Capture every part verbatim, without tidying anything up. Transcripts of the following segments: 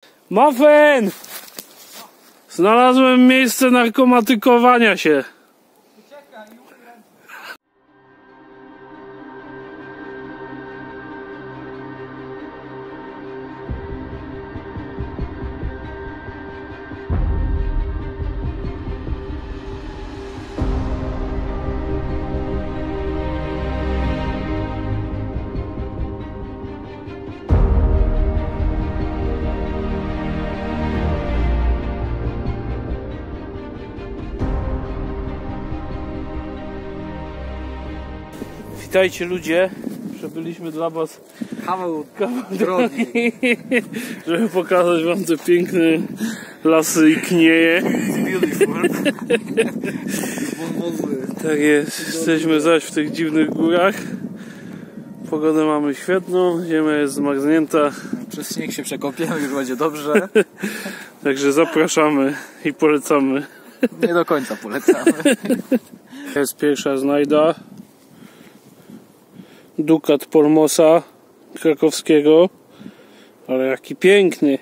Muffin! Znalazłem miejsce narkomatykowania się. Witajcie ludzie, przebyliśmy dla was kawał, kawał drogi, żeby pokazać wam te piękne lasy i knieje. Tak jest, jesteśmy zaś w tych dziwnych górach. Pogodę mamy świetną, ziemia jest zmarznięta. Przez śnieg się przekopiemy, już będzie dobrze. Także zapraszamy i polecamy. Nie do końca polecamy. To jest pierwsza znajda. Dukat Polmosa krakowskiego, ale jaki piękny.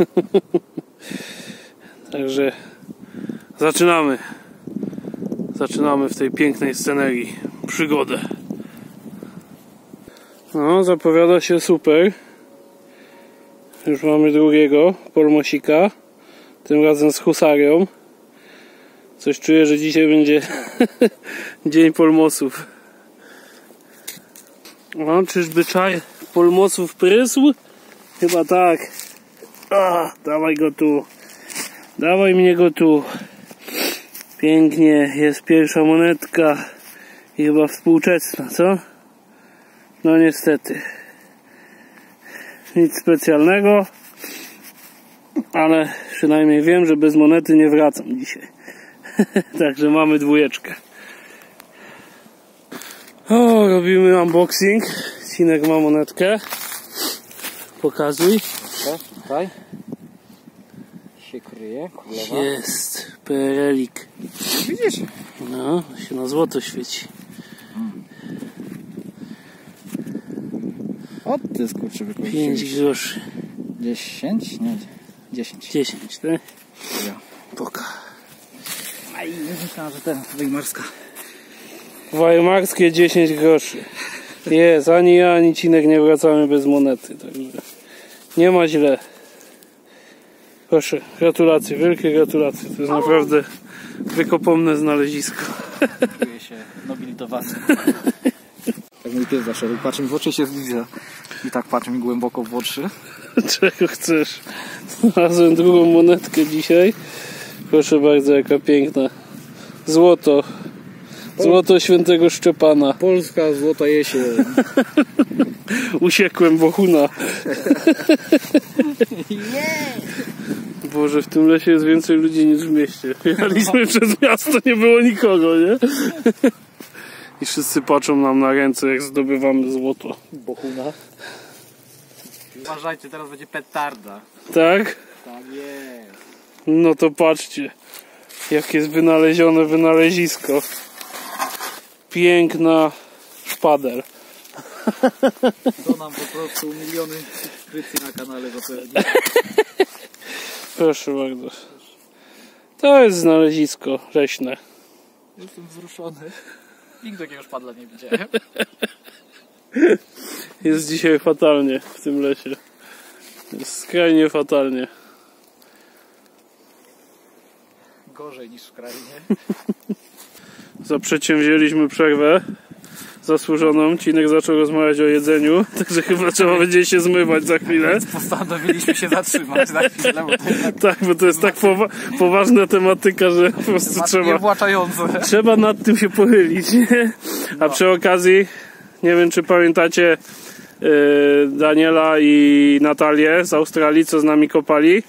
Także zaczynamy zaczynamy w tej pięknej scenerii przygodę. No, zapowiada się super. Już mamy drugiego Polmosika, tym razem z husarią. Coś czuję, że dzisiaj będzie dzień Polmosów. O, czyżby czaj Polmosów prysł? Chyba tak. A, dawaj go tu. Dawaj mnie go tu. Pięknie, jest pierwsza monetka. I chyba współczesna, co? No niestety. Nic specjalnego. Ale przynajmniej wiem, że bez monety nie wracam dzisiaj. Także mamy dwójeczkę. O, robimy unboxing. Cinek ma monetkę. Pokazuj. Tutaj się kryje, królowa. Jest P R L ik. Widzisz? No, się na złoto świeci. O ty skurczy pięć groszy. dziesięć? Nie, dziesięć. dziesięć, tak? Ja. Poka. Aj, myślałem, że ten weimarska. Weimarskie dziesięć groszy. Jest, ani ja, ani Cinek nie wracamy bez monety, także nie ma źle. Proszę, gratulacje, wielkie gratulacje. To jest naprawdę wykopomne znalezisko. Czuję się nobilitowany. Tak mój pies zawsze patrzy mi w oczy, się zbliża. I tak patrzy mi głęboko w oczy. Czego chcesz? Znalazłem drugą monetkę dzisiaj. Proszę bardzo, jaka piękna. Złoto. Złoto świętego Szczepana. Polska złota jesień. Usiekłem bohuna. Boże, w tym lesie jest więcej ludzi niż w mieście. Jechaliśmy przez miasto, nie było nikogo, nie? I wszyscy patrzą nam na ręce, jak zdobywamy złoto. Bohuna. Uważajcie, teraz będzie petarda. Tak? Tak jest. No to patrzcie, jak jest wynalezione wynalezisko. Piękna szpadel. To nam po prostu miliony subskrypcji na kanale zapewni. Proszę bardzo. To jest znalezisko leśne. Jestem wzruszony. Nigdy takiego szpadla nie widziałem. Jest dzisiaj fatalnie w tym lesie. Jest skrajnie fatalnie. Gorzej niż w krainie. Zaprzedsięwzięliśmy przerwę zasłużoną. Cinek zaczął rozmawiać o jedzeniu, także chyba trzeba będzie się zmywać za chwilę. Więc postanowiliśmy się zatrzymać na chwilę, bo to jest tak, bo to jest tak powa poważna tematyka, że po prostu trzeba, trzeba nad tym się pochylić. Nie? A no. Przy okazji, nie wiem czy pamiętacie yy, Daniela i Natalię z Australii, co z nami kopali.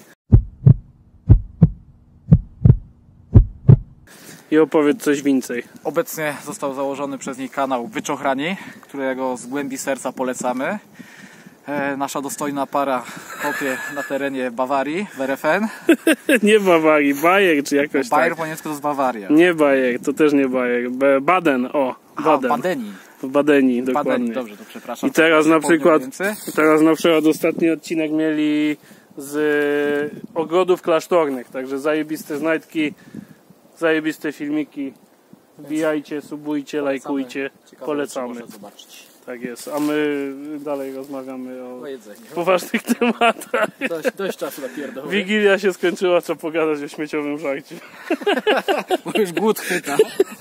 I opowiedz coś więcej. Obecnie został założony przez nich kanał Wyczochrani, którego z głębi serca polecamy. E, nasza dostojna para kopie na terenie Bawarii, w R F N. Nie Bawarii, Bayer czy jakoś Bayer tak. po niemiecku to jest Bawaria. Nie Bayer, to też nie Bayer. Baden, o. Baden. Aha, Badeni. W Badeni, dokładnie. Badeni, dobrze, to przepraszam. I teraz na przykład, teraz na przykład ostatni odcinek mieli z ogrodów klasztornych. Także zajebiste znajdki, zajebiste filmiki. Wbijajcie, subujcie, lajkujcie. Polecamy. Tak jest. A my dalej rozmawiamy o, o poważnych tematach. Dość, dość czasu na pierdolę. Wigilia się skończyła, trzeba pogadać o śmieciowym żarcie. Bo już głód chwyta.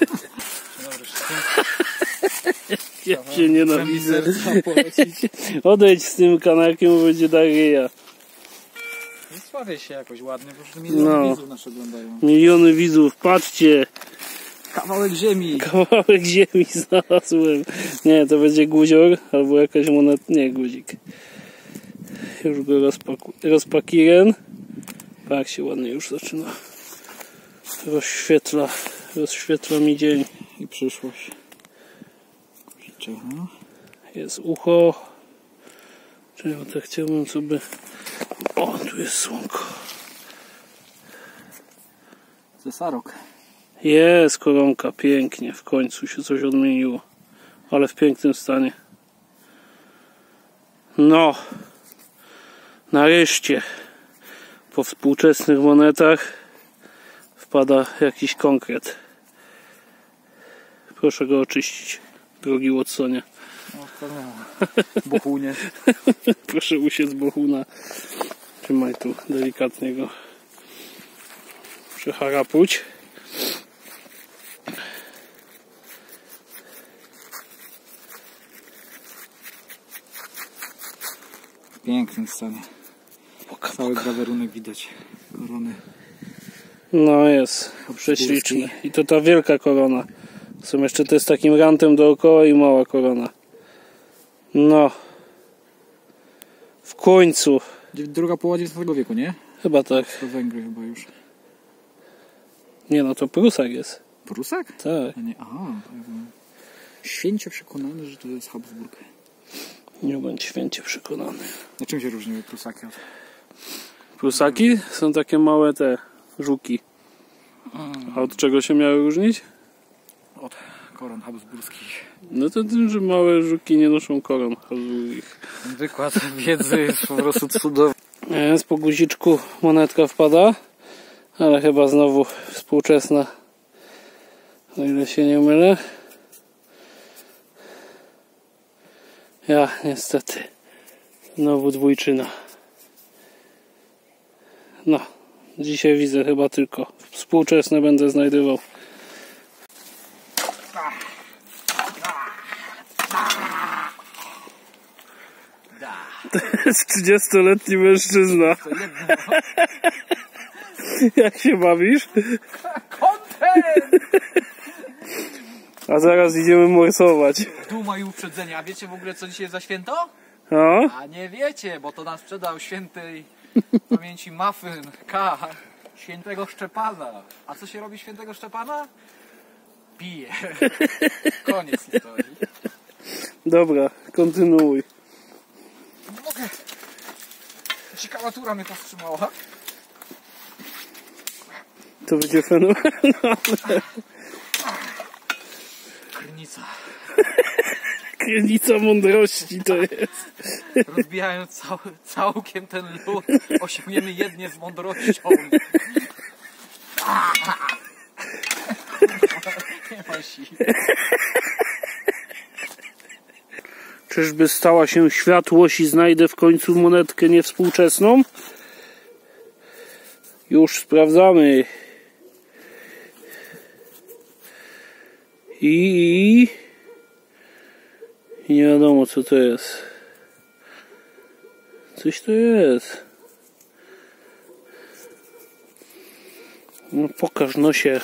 Ja cię nienawidzę. Odejdź z tym kanałkiem, bo będzie daryja. Sławię się jakoś ładnie, bo już miliony no. widzów nas oglądają. Miliony widzów, patrzcie. Kawałek ziemi. Kawałek ziemi znalazłem. Nie, to będzie guzior albo jakaś monet. Nie, guzik. Już go rozpaku... rozpakiren. Tak się ładnie już zaczyna. Rozświetla. Rozświetla mi dzień. I przyszłość. Jest ucho. Czyli tak chciałbym sobie... O, tu jest słonko. Cesarok. Jest koronka, pięknie. W końcu się coś odmieniło. Ale w pięknym stanie. No. Nareszcie. Po współczesnych monetach wpada jakiś konkret. Proszę go oczyścić, drogi Watsonie. No, to nie. Bohunie. Proszę usiec bohuna. Trzymaj tu, delikatnie go przeharapuć. W pięknym stanie. Cały grawerunek widać. Korony. No jest, prześliczny. I to ta wielka korona. Są jeszcze te z takim rantem dookoła i mała korona. No. W końcu. Druga połowa dziewiętnastego wieku, nie? Chyba tak. To Węgry chyba już. Nie no, to Prusak jest. Prusak? Tak. A nie, aha. Święcie przekonany, że to jest Habsburg. Nie bądź święcie przekonany. Na czym się różniły Prusaki od... Prusaki są takie małe te żuki. A od czego się miały różnić? Od koron habsburskich. No to tym, że małe żuki nie noszą koron habsburskich. Wykład wiedzy jest po prostu cudowny. Jest po guziczku monetka wpada, ale chyba znowu współczesna, o ile się nie mylę. Ja niestety znowu dwójczyna. No, dzisiaj widzę chyba tylko współczesne będę znajdował. To jest trzydziestoletni mężczyzna. Jak się bawisz? Content! A zaraz idziemy morsować. Duma i uprzedzenia. A wiecie w ogóle co dzisiaj za święto? No? A nie wiecie, bo to nam sprzedał świętej pamięci Muffin K. Świętego Szczepana. A co się robi świętego Szczepana? Pije. Koniec historii. Dobra, kontynuuj. Nie mogę. Cikalatura mnie powstrzymała. To będzie fenomenalne. Krynica. Krynica mądrości to jest. Rozbijając cał, całkiem ten lód, osiągniemy jednie z mądrością. Nie ma si. Czyżby stała się światłość i znajdę w końcu monetkę niewspółczesną? Już sprawdzamy. I... I nie wiadomo co to jest. Coś to jest. No pokaż nosie.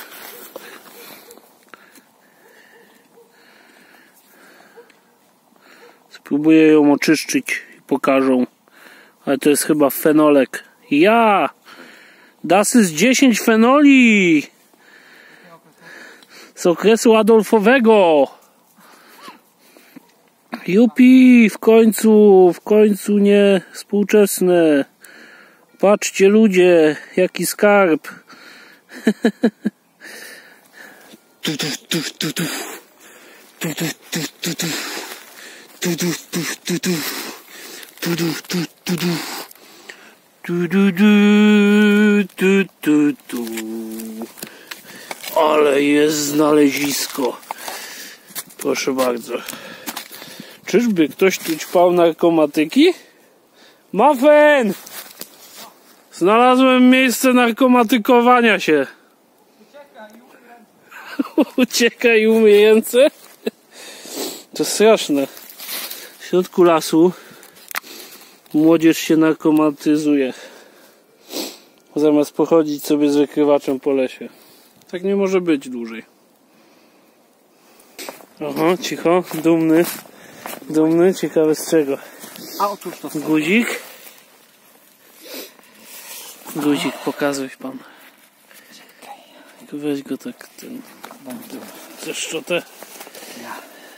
Spróbuję ją oczyszczyć i pokażą. Ale to jest chyba fenolek. Ja! Das ist dziesięć fenoli! Z okresu Adolfowego! Jupi! W końcu, w końcu nie współczesne. Patrzcie ludzie, jaki skarb. Tu, tu, tu, tu, tu. Tu, tu, tu, tu, tu. Tu, tu, tu, tu, tu. Tu, tu, tu, tu, tu. Du, du, du, du, du, du. Ale jest znalezisko. Proszę bardzo. Czyżby ktoś tu ćpał narkomatyki? Muffin! Znalazłem miejsce narkomatykowania się. Uciekaj i umyj ręce. To straszne. W środku lasu młodzież się narkomatyzuje. Zamiast pochodzić sobie z wykrywaczem po lesie. Tak nie może być dłużej. Oho, cicho, dumny. Dumny, ciekawy z czego. A otóż to guzik. Guzik, pokazuj pan. Weź go tak, ten... Ze szczotę. Ja.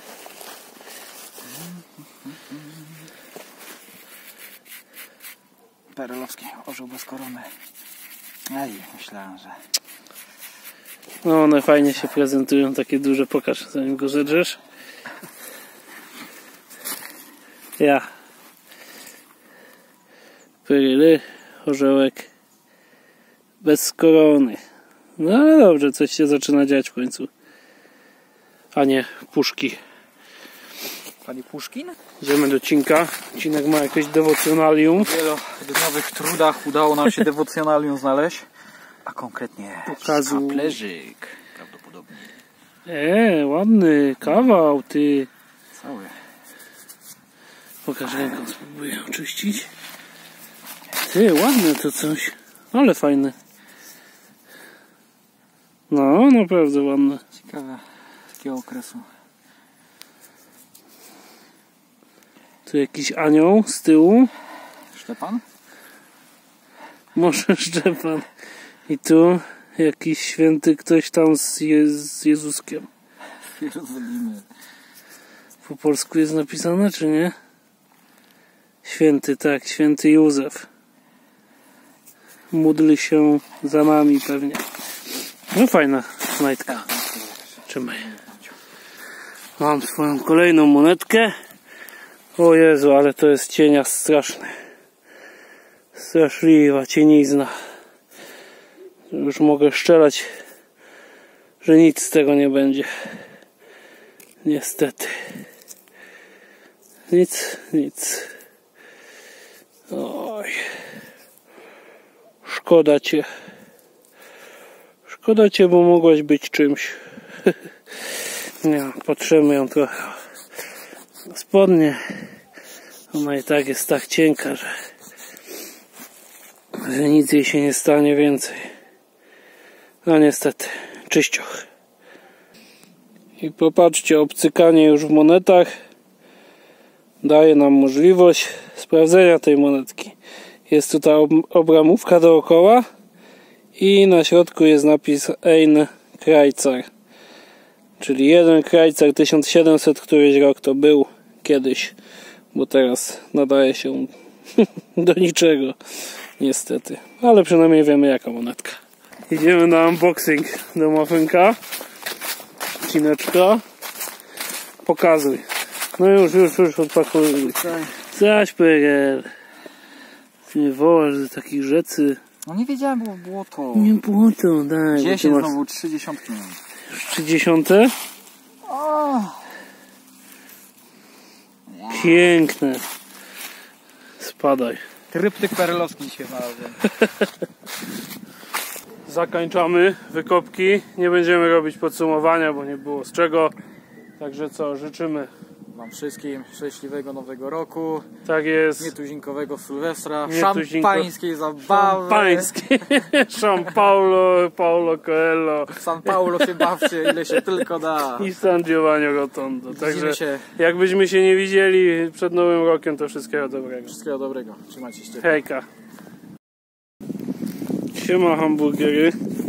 Perelowski, orzeł bez korony. Ej, myślałem, że... No one fajnie się prezentują, takie duże. Pokaż, zanim go zedrzesz. Ja. Peryly, orzełek. Bez korony. No ale dobrze, coś się zaczyna dziać w końcu. A nie, puszki. Pani Puszkin? Idziemy do Cinka. Cinek ma jakieś dewocjonalium. W wielodniowych trudach udało nam się dewocjonalium znaleźć. A konkretnie pokazu kaplerzyk prawdopodobnie. Eee, ładny kawał, ty. Cały. Pokaż ręką, spróbuję oczyścić. Ty, ładne to coś. Ale fajne. No, naprawdę ładne. Ciekawe takiego okresu. Tu jakiś anioł z tyłu. Szczepan? Może Szczepan. I tu jakiś święty ktoś tam z, Je z Jezuskiem. Jerozolimy. Po polsku jest napisane, czy nie? Święty, tak, święty Józef. Módl się za nami pewnie. No fajna znajdka. Trzymaj. Mam swoją kolejną monetkę. O Jezu, ale to jest cienia straszny. Straszliwa cienizna. Już mogę szczelać, że nic z tego nie będzie. Niestety. Nic, nic. Oj. Szkoda cię. Szkoda cię, bo mogłaś być czymś. Nie, potrzebujemy ją trochę. Spodnie. Ona i tak jest tak cienka, że, że nic jej się nie stanie więcej. No niestety, czyścioch. I popatrzcie, obcykanie już w monetach daje nam możliwość sprawdzenia tej monetki. Jest tutaj obramówka dookoła i na środku jest napis Ein Kreuzer, czyli jeden Kreuzer tysiąc siedemset, któryś rok to był kiedyś, bo teraz nadaje się do niczego niestety, ale przynajmniej wiemy jaka monetka. Idziemy na unboxing do Muffinka. Cineczka. Pokazuj. No już, już, już odpakuj. Zaś Peger. Ty nie wołasz do takich rzeczy. No nie wiedziałem, było błoto. Nie błoto, daj. dziesięć masz... znowu, trzydziestki. Już trzydziestki? O! Piękne. Spadaj. Tryptyk perelowski dzisiaj znalazłem. Zakończamy wykopki. Nie będziemy robić podsumowania, bo nie było z czego. Także co, życzymy wam wszystkim szczęśliwego nowego roku. Tak jest. Nietuzinkowego Sylwestra. Nietuzinko... Szampańskiej zabawy. Szampańskie. San Paulo, Paulo Coelho. San Paulo się bawcie, ile się tylko da. I San Giovanni Rotondo. Także się. jakbyśmy się nie widzieli przed Nowym Rokiem, to wszystkiego dobrego. Wszystkiego dobrego. Trzymajcie się. Hejka. Siema hamburgery.